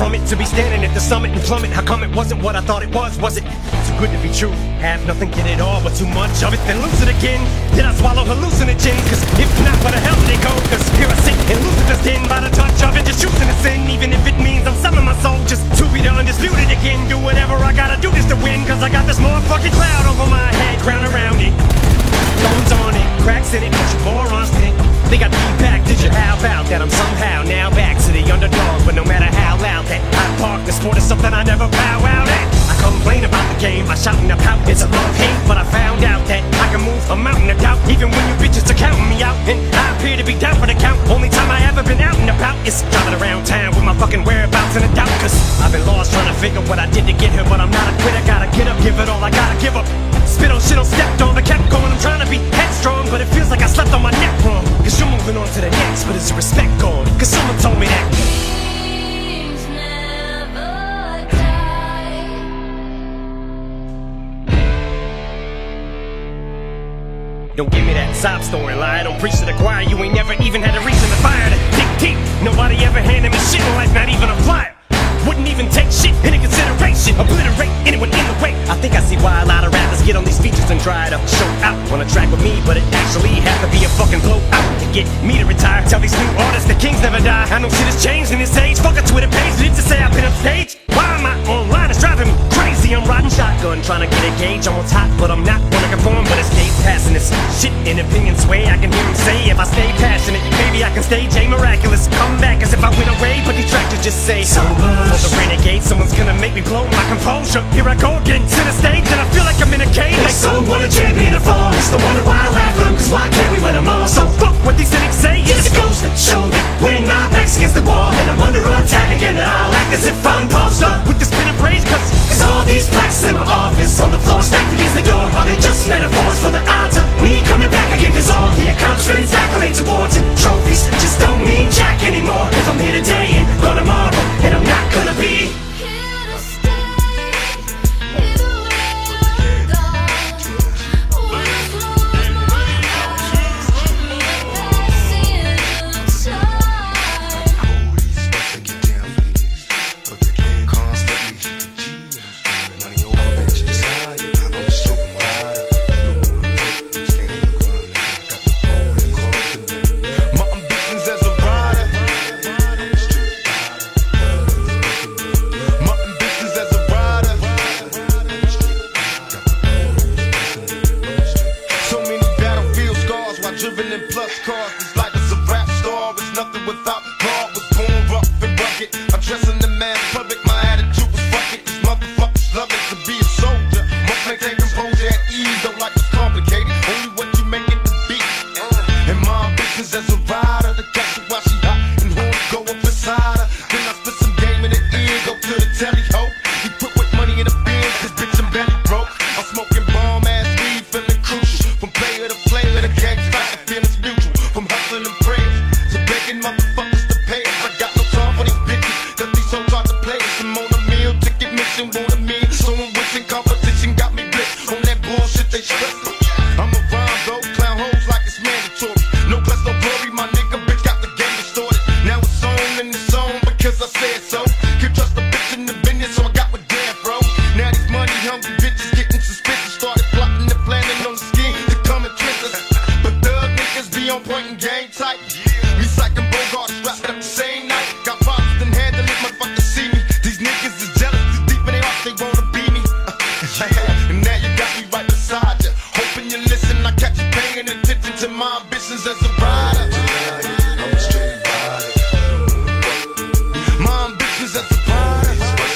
from it to be standing at the summit and plummet. How come it wasn't what I thought it was? Was it too good to be true? Have nothing, get it all, but too much of it, then lose it again. Did I swallow hallucinogens? Cause if not, where the hell did it go? Cause here I sit and lose it again by the touch of it, just choosing to sin. Even if it means I'm selling my soul just to be the undisputed again. Do whatever I gotta do just to win, cause I got this motherfucking cloud over my head, crown around it, thorns on it, cracks in it, bunch of morons in it. They got me back, did you? How about that? I'm somehow now back to the underdog, but no matter how loud that I park, the sport is something I never bow out at. I complain about the game, I shout and I pout, it's a love-hate, but I found out that I can move a mountain of doubt, even when you bitches are counting me out, and I appear to be down for the count. Only time I ever been out and about is driving around town with my fucking whereabouts in a doubt, cause I've been lost trying to figure what I did to get here, but I'm not a quitter, gotta get up, give it all I gotta give up. Spit on shit on stepped on, but kept going, I'm trying to be headstrong, but it feels like I slept on my neck wrong, cause you're moving on to the next, but is the respect gone? Cause someone told me that dreams never die. Don't give me that sob story lie, don't preach to the choir. You ain't never even had a reason to fire to dig deep. Nobody ever handed me shit in life, not even a flyer. Wouldn't even take shit into consideration, obliterate anyone in the way. I think I see why a lot of rappers get on these features and try to show out on a track with me, but it actually has to be a fucking blowout to get me to retire. Tell these new artists the kings never die. I know shit has changed in this age. Fuck a Twitter page, did to say I've been upstage? Why am I online? It's driving me crazy. I'm riding shotgun, trying to get a gauge on what's hot, but I'm not gonna conform. But it's days passing this shit in opinion sway. I can hear him say, if I stay passionate, maybe I can stage a miraculous comeback as if I went away. But detractors just say so much. For the renegade, someone's gonna make me blow my composure. Here I go again to the stage, and I feel like I'm in a cage. Like someone a champion to fall. It's the wonder why I laugh at them, cause why can't we win them all? So fuck what these cynics say. It just goes to show that when my back's against the wall and I'm under attack again, and I'll act as if I'm posed up with this spin and praise, cause all these plaques in my office on the floor stacked against the door, are they just metaphors for the odds of me coming back again? Cause all the accomplishments, accolades, awards, and trophies just don't mean jack anymore. If I'm here today and gone tomorrow, and I'm not gonna be Here to stay, either way I go. With closed my eyes, passing inside. Police about to get down for this, but they can't constantly. Money over bench decided, I'm just stroking wider. Stand in the corner, got the phone and close to them. My ambitions as a rider. My ambitions as a rider. So many battlefield scars while driven in plus cars. This life is a rap star, it's nothing without God. Was born rough and rugged, I'm dressing the man public. My attitude was fuck it, these motherfuckers love it to be a soldier. Must maintain composure at ease, don't like it's complicated. Only what you make it to be. And my ambitions as a rider, to catch her while she hot and horns go up inside her. Then I spit some game in the ear, go to the telly ho. He put with money in the bins, cause bitch I'm belly broke. I'm smoking bomb ass weed, feeling crucial. From player to player, the gang's fight, the feeling's mutual. From hustling and prayers to begging motherfuckers to pay us. I got no time for these bitches, cause these hoes hard to play us. I'm on a meal, ticket mission, want a meal. Someone wishing competition got me blitzed on that bullshit they stress me. I'm a rhyme though, clown hoes like it's mandatory. No plus no glory, my nigga bitch got the game distorted. Now it's on in the zone because I said so. Can't trust a bitch in the business, so I got with damn bro. Now these money hungry bitches getting suspicious. Started plotting and planning on the scheme to come and twist us. But thug niggas be on point and game tight. Me psyching Bogart, strapped up the same night. Got problems, then handle it, motherfuckers see me. These niggas is jealous, deep in their heart they wanna be me. And now you got me right beside you. Hoping you listen, I catch you paying attention to my ambitions as a rider. I'm a straight rider. My ambitions as a rider.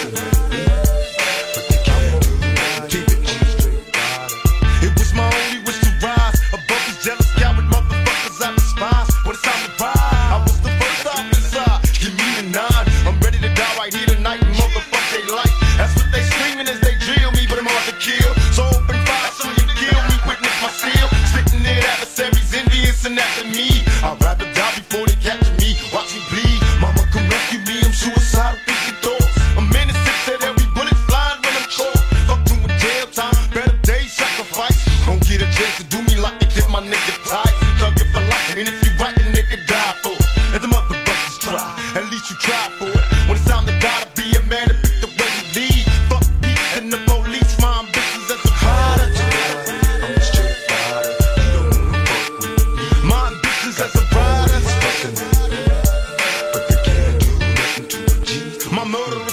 It was my only wish to rise above these jealous coward motherfuckers I despise. When it's time to ride, I was the first off inside. Give me the 9, I'm ready to die right here tonight and motherfuck they life. That's what they screaming as they drill me, but I'm hard to kill. So open fire so you kill me, witness my steel. Spitting it adversaries, envious and after me. I'd rather die before they capture me, watch me bleed. Mama come rescue me, I'm suicidal, thinking thoughts. I'm innocent, said every bullet flying when I'm caught. Fuck doing jail time, better days sacrifice. Don't get a chance to do me like they did my nigga tight. Thug it for life, and if you right, the nigga die for it. Let the motherfuckers try, at least you try for it. When it's time to die to be my murder